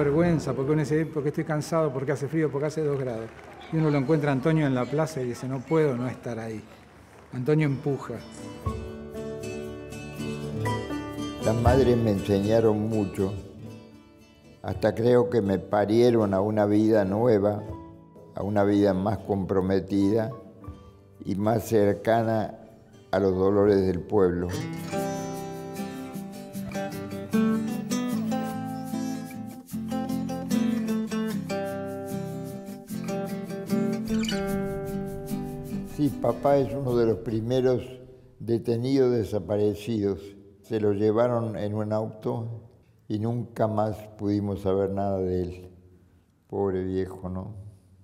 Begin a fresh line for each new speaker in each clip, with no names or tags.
vergüenza, porque uno dice, porque estoy cansado, porque hace frío, porque hace 2 grados. Y uno lo encuentra a Antonio en la plaza y dice, no puedo no estar ahí. Antonio empuja.
Las madres me enseñaron mucho, hasta creo que me parieron a una vida nueva, a una vida más comprometida y más cercana a los dolores del pueblo. Sí, papá es uno de los primeros detenidos desaparecidos. Se lo llevaron en un auto y nunca más pudimos saber nada de él. Pobre viejo, ¿no?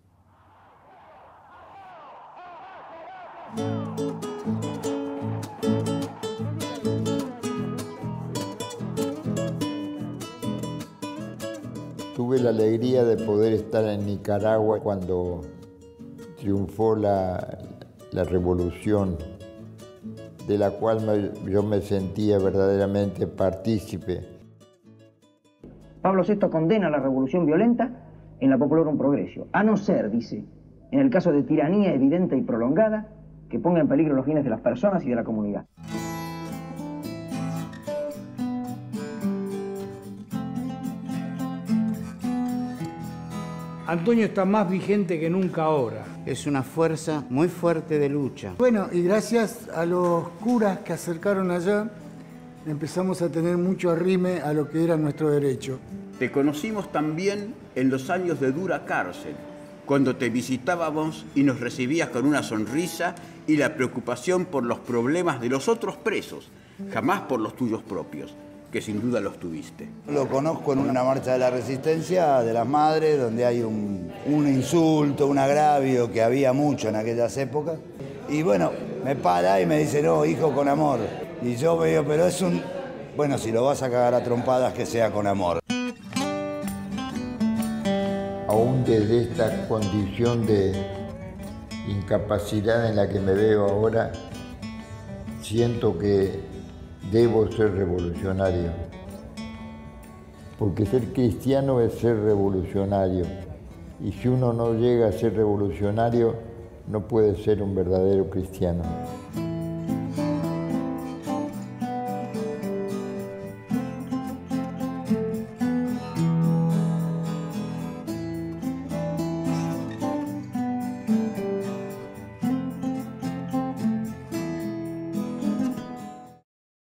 Tuve la alegría de poder estar en Nicaragua cuando triunfó la revolución, de la cual yo me sentía verdaderamente partícipe.
Pablo VI condena la revolución violenta en la Populorum Progressio, a no ser, dice, en el caso de tiranía evidente y prolongada, que ponga en peligro los bienes de las personas y de la comunidad.
Antonio está más vigente que nunca ahora.
Es una fuerza muy fuerte de lucha.
Bueno, y gracias a los curas que acercaron allá, empezamos a tener mucho arrime a lo que era nuestro derecho.
Te conocimos también en los años de dura cárcel, cuando te visitábamos y nos recibías con una sonrisa y la preocupación por los problemas de los otros presos, jamás por los tuyos propios, que sin duda los tuviste.
Lo conozco en una marcha de la resistencia de las madres, donde hay un insulto, un agravio que había mucho en aquellas épocas. Y bueno, me para y me dice, no, hijo, con amor. Y yo me digo, pero es un... Bueno, si lo vas a cagar a trompadas, que sea con amor.
Aún desde esta condición de incapacidad en la que me veo ahora, siento que debo ser revolucionario, porque ser cristiano es ser revolucionario, y si uno no llega a ser revolucionario, no puede ser un verdadero cristiano.